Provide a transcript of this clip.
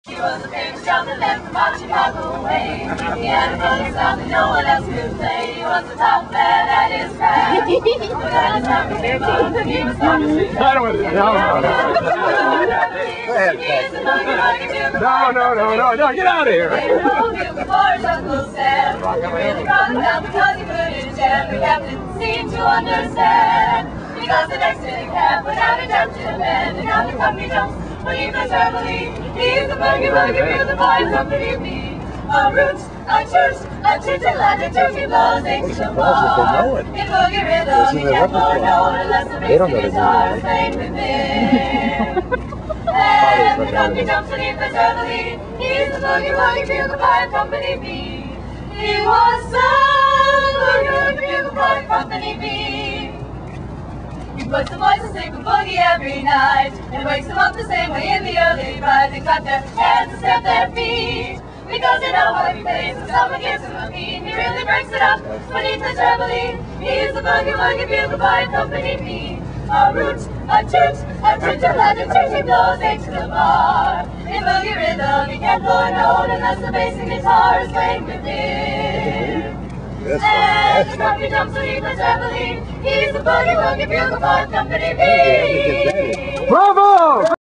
He was a famous child that left from out Chicago way. He had a brother sound that no one else could play. He was the top man at his craft. But at his time he came up, he was on the street. I don't want to. No, get out of here. They drove him before his Uncle Sam. He really brought him down because he couldn't jam. The captain seemed to understand. Because the next thing happened without a doubt to the man. And now the company jumps. Believe the family, he's the boogie feel the boy company me. A roots, a church, and a churchy blows ancient ball. In boogie rhythm, he can't blow no unless the bass guitar is playing with him. And the company jumps beneath the family, he's the boogie feel the boy company me. He was the boogie feel the boy company me. He puts the boys to sleep with boogie every night and wakes them up the same way in the early rise. They clap their hands and stamp their feet because they know how he plays and someone gives him a beat. He really breaks it up beneath the trampoline. He's the boogie bugle boy company me. A root, a toot, a church, he blows eight to the bar. In boogie rhythm, he can't blow a note unless the bass and guitar is playing with him. And the company jumps beneath the trampoline. He's the boogie bugle boy company me. Bravo!